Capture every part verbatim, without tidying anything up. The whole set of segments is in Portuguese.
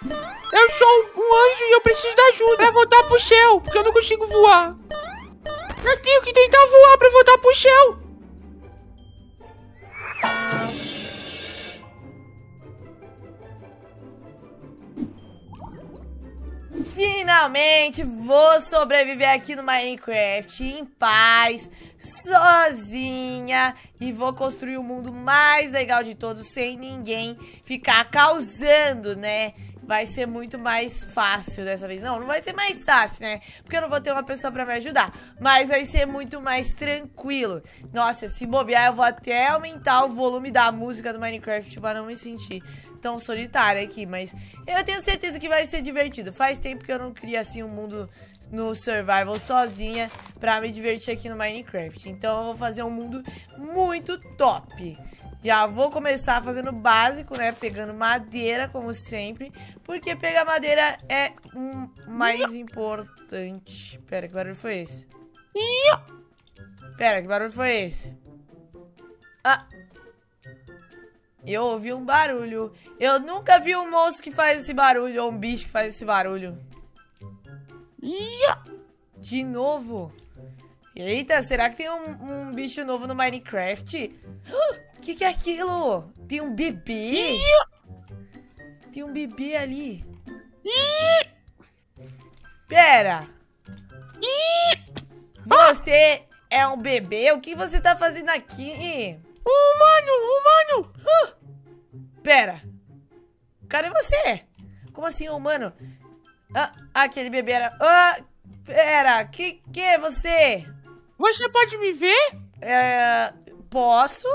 Eu sou um anjo e eu preciso de ajuda pra voltar pro céu, porque eu não consigo voar. Eu tenho que tentar voar pra voltar pro céu. Finalmente vou sobreviver aqui no Minecraft em paz, sozinha, e vou construir o mundo mais legal de todos sem ninguém ficar causando, né? Vai ser muito mais fácil dessa vez. Não, não vai ser mais fácil, né? Porque eu não vou ter uma pessoa pra me ajudar. Mas vai ser muito mais tranquilo. Nossa, se bobear, eu vou até aumentar o volume da música do Minecraft pra não me sentir tão solitária aqui. Mas eu tenho certeza que vai ser divertido. Faz tempo que eu não crio assim um mundo no survival sozinha pra me divertir aqui no Minecraft. Então eu vou fazer um mundo muito top. Já vou começar fazendo o básico, né? Pegando madeira, como sempre. Porque pegar madeira é um mais importante. Pera, que barulho foi esse? Pera, que barulho foi esse? Ah! Eu ouvi um barulho. Eu nunca vi um monstro que faz esse barulho. Ou um bicho que faz esse barulho. De novo? Eita, será que tem um, um bicho novo no Minecraft? O que, que é aquilo? Tem um bebê? Tem um bebê ali. Pera. Você é um bebê? O que você tá fazendo aqui? Humano, humano. Pera. Cadê você? Como assim, humano? Ah, aquele bebê era... Ah, pera. Que que é você? Você pode me ver? É... Posso?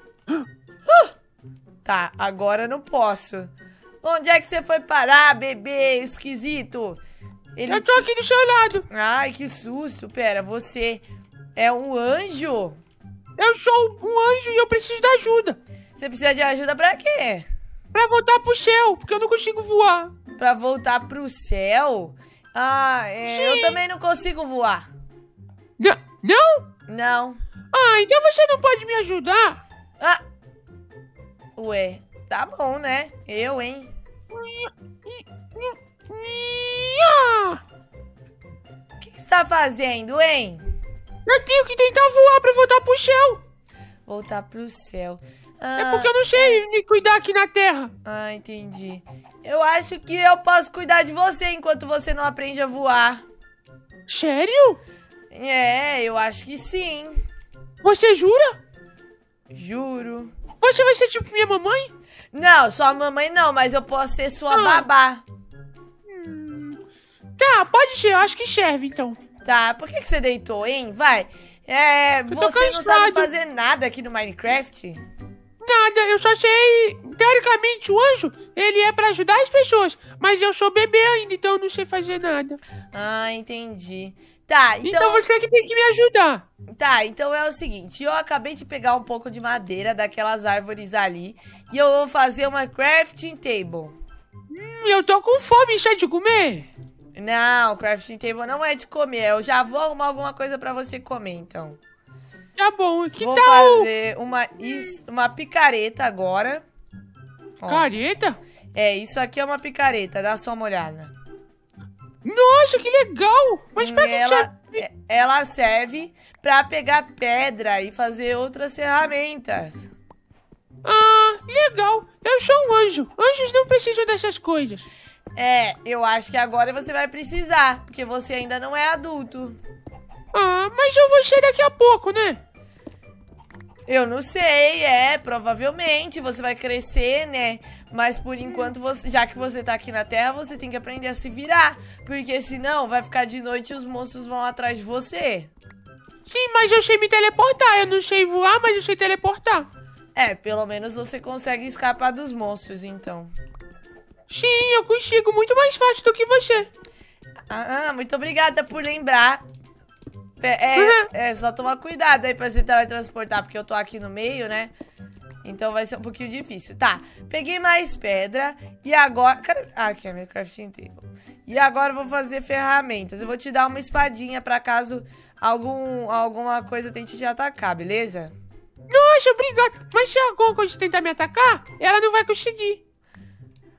Tá, agora eu não posso. Onde é que você foi parar, bebê esquisito? Ele eu tô te... aqui do seu lado. Ai, que susto. Pera, você é um anjo? Eu sou um anjo e eu preciso de ajuda. Você precisa de ajuda pra quê? Pra voltar pro céu, porque eu não consigo voar. Pra voltar pro céu? Ah, é, eu também não consigo voar. N não? Não. Ah, então você não pode me ajudar? Ah. Ué, tá bom, né? Eu, hein? O que, que você tá fazendo, hein? Eu tenho que tentar voar pra voltar pro céu. Voltar pro céu. Ah, é porque eu não sei me cuidar aqui na terra. Ah, entendi. Eu acho que eu posso cuidar de você enquanto você não aprende a voar. Sério? É, eu acho que sim. Você jura? Juro. Você vai ser tipo minha mamãe? Não, sua mamãe não, mas eu posso ser sua ah. babá. Hum, tá, pode ser, eu acho que serve então. Tá, por que, que você deitou, hein? Vai. É, você não sabe fazer nada aqui no Minecraft? Nada, eu só sei... Teoricamente, o anjo, ele é pra ajudar as pessoas. Mas eu sou bebê ainda, então eu não sei fazer nada. Ah, entendi. Tá, então... Então você que tem que me ajudar. Tá, então é o seguinte. Eu acabei de pegar um pouco de madeira daquelas árvores ali. E eu vou fazer uma crafting table. Hum, eu tô com fome, isso é de comer? Não, crafting table não é de comer. Eu já vou arrumar alguma coisa pra você comer, então. Tá bom, que vou tal? Vou fazer uma, is, uma picareta agora. Picareta? É, isso aqui é uma picareta, dá só uma olhada. Nossa, que legal! Mas pra que ela, serve? Ela serve pra pegar pedra e fazer outras ferramentas. Ah, legal. Eu sou um anjo. Anjos não precisam dessas coisas. É, eu acho que agora você vai precisar, porque você ainda não é adulto. Ah, mas eu vou ser daqui a pouco, né? Eu não sei, é, provavelmente você vai crescer, né? Mas por enquanto, você, já que você tá aqui na Terra, você tem que aprender a se virar. Porque senão vai ficar de noite e os monstros vão atrás de você. Sim, mas eu sei me teleportar. Eu não sei voar, mas eu sei teleportar. É, pelo menos você consegue escapar dos monstros, então. Sim, eu consigo muito mais fácil do que você. Ah, muito obrigada por lembrar. É, é, é só tomar cuidado aí pra se teletransportar, porque eu tô aqui no meio, né? Então vai ser um pouquinho difícil. Tá, peguei mais pedra. E agora... Ah, aqui é a minha crafting table. E agora eu vou fazer ferramentas. Eu vou te dar uma espadinha pra caso algum, alguma coisa tente te atacar, beleza? Nossa, obrigado. Mas se alguma coisa tentar me atacar, ela não vai conseguir.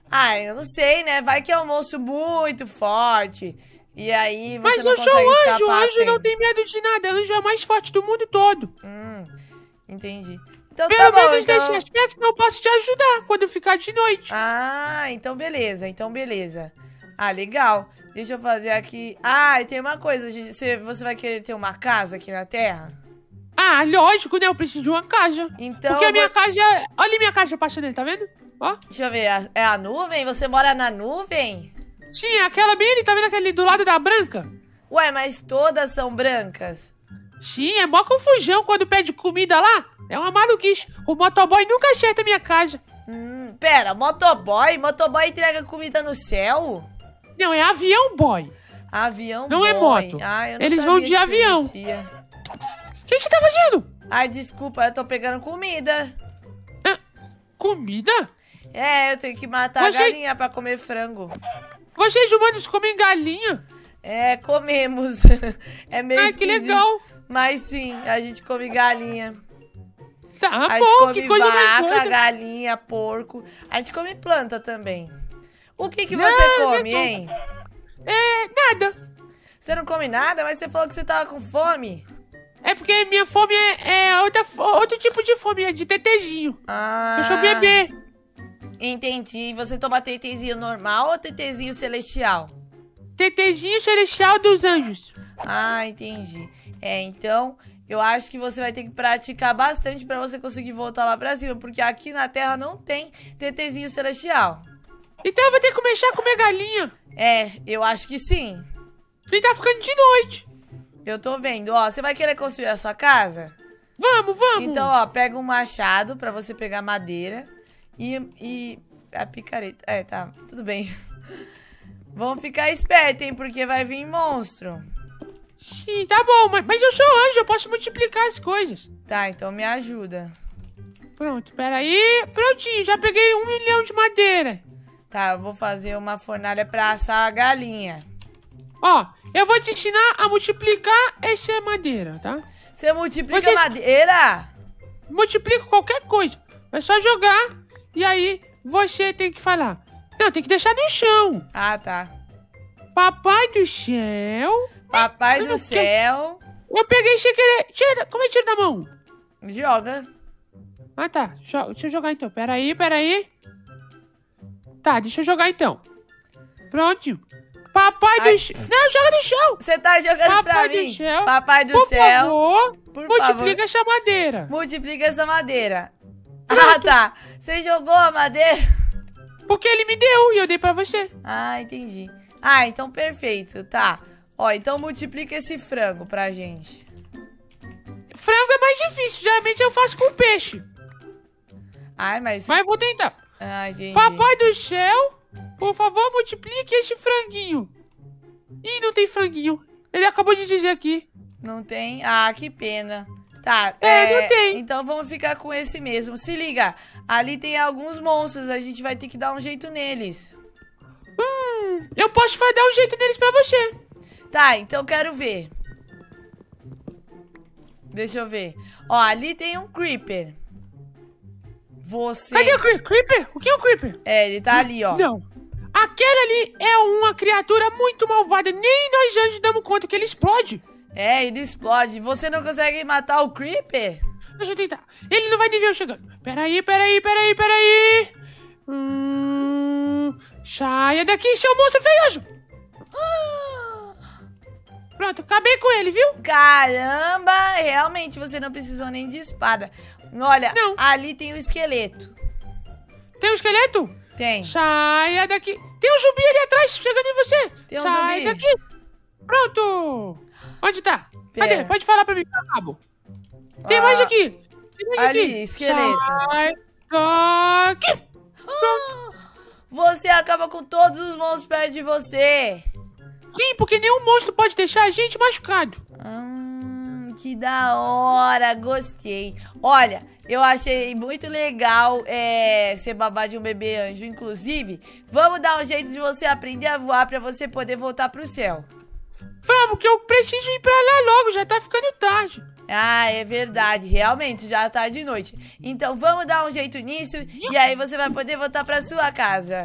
Ah, eu não sei, né? Vai que é um monstro muito forte. E aí você Mas não eu consegue sou escapar. anjo, anjo tem. não tem medo de nada. Anjo é o mais forte do mundo todo. Hum, entendi. Então Pelo tá bom, menos então... nesse aspecto eu posso te ajudar quando ficar de noite. Ah, então beleza, então beleza. Ah, legal. Deixa eu fazer aqui... Ah, e tem uma coisa, gente. Você, você vai querer ter uma casa aqui na Terra? Ah, lógico, né? Eu preciso de uma casa. Então... Porque a minha vou... casa... Olha a minha casa passando ali, tá vendo? Ó. Deixa eu ver, é a nuvem? Você mora na nuvem? Sim, aquela bem ali, tá vendo aquele do lado da branca? Ué, mas todas são brancas? Sim, é mó confusão quando pede comida lá. É uma maluquice. O motoboy nunca acerta a minha casa. Hum, pera, motoboy? Motoboy entrega comida no céu? Não, é avião boy. Avião Não boy. é moto. Ah, eu não Eles sabia vão de que isso avião. existia. O que, que você tá fazendo? Ai, desculpa, eu tô pegando comida. Ah, comida? É, eu tenho que matar Você- a galinha pra comer frango. Vocês humanos comem galinha? É, comemos. É meio Ah, que esquisito. legal. Mas sim, a gente come galinha. Tá a gente bom, come que coisa mais vaca, doida. galinha, porco. A gente come planta também. O que que Não, você não come, tô- hein? É, nada. Você não come nada, mas você falou que você tava com fome. É porque minha fome é, é outra, fo- outro tipo de fome, é de tetezinho. Ah, Eu sou bebê. entendi. Você toma tetezinho normal ou tetezinho celestial? Tetezinho celestial dos anjos. Ah, entendi. É, então, eu acho que você vai ter que praticar bastante pra você conseguir voltar lá pra cima, porque aqui na Terra não tem tetezinho celestial. Então eu vou ter que começar a comer galinha. É, eu acho que sim. E tá ficando de noite. Eu tô vendo. Ó, você vai querer construir a sua casa? Vamos, vamos. Então, ó, pega um machado pra você pegar madeira e, e a picareta. É, tá, tudo bem. Vamos ficar esperto, hein, porque vai vir monstro. Sim, tá bom, mas, mas eu sou anjo, eu posso multiplicar as coisas. Tá, então me ajuda. Pronto, peraí. Prontinho, já peguei um milhão de madeira. Tá, eu vou fazer uma fornalha pra assar a galinha. Ó, eu vou te ensinar a multiplicar essa madeira, tá? Você multiplica Vocês- madeira? Multiplico qualquer coisa. É só jogar e aí você tem que falar. Não, tem que deixar no chão. Ah, tá. Papai do céu. Papai Eu do não céu. Eu peguei sem querer. Tira, como é que tira da mão? Joga. Ah, tá. Jo- Deixa eu jogar então. Peraí, peraí. Tá, deixa eu jogar então. Pronto. Papai Ai. do céu. Não, joga no chão. Você tá jogando pra Papai do mim? céu. Papai do Por céu. favor, Por multiplica favor. essa madeira. Multiplica essa madeira. Ah, Pronto. tá. Você jogou a madeira? Porque ele me deu e eu dei pra você. Ah, entendi. Ah, então perfeito, tá. Ó, então multiplica esse frango pra gente. Frango é mais difícil. Geralmente eu faço com peixe. Ai, mas... Mas eu vou tentar. Ah, entendi. Papai do céu, por favor, multiplique esse franguinho. Ih, não tem franguinho. Ele acabou de dizer aqui. Não tem? Ah, que pena. Tá, É, não tem. Então vamos ficar com esse mesmo. Se liga, ali tem alguns monstros, a gente vai ter que dar um jeito neles. Hum, eu posso fa- dar um jeito neles pra você. Tá, então quero ver. Deixa eu ver. Ó, ali tem um creeper. Você... Cadê o cre- Creeper? O que é o Creeper? É, ele tá ali, ó. Não. Aquele ali é uma criatura muito malvada. Nem nós anjos damos conta que ele explode. É, ele explode. Você não consegue matar o creeper? Deixa eu tentar. Ele não vai nem ver eu chegando. Peraí, peraí, peraí, peraí. Hum, saia daqui, seu monstro feioso. Pronto, acabei com ele, viu? Caramba, realmente você não precisou nem de espada. Olha, Não. ali tem um esqueleto. Tem um esqueleto? Tem. Saia daqui. Tem um zumbi ali atrás, chegando em você. Tem um Sai zumbi. daqui. Pronto. Onde tá? Pera. Cadê? Pode falar pra mim, cabo. Tem Ah, mais aqui. Tem mais ali, aqui. esqueleto. Sai daqui. Você acaba com todos os monstros perto de você. Sim, porque nenhum monstro pode deixar a gente machucado. Hum, que da hora, gostei. Olha, eu achei muito legal é, ser babá de um bebê anjo. Inclusive, vamos dar um jeito de você aprender a voar pra você poder voltar pro céu. Vamos, que eu preciso ir pra lá logo, já tá ficando tarde. Ah, é verdade. Realmente, já tá de noite. Então vamos dar um jeito nisso e aí você vai poder voltar pra sua casa.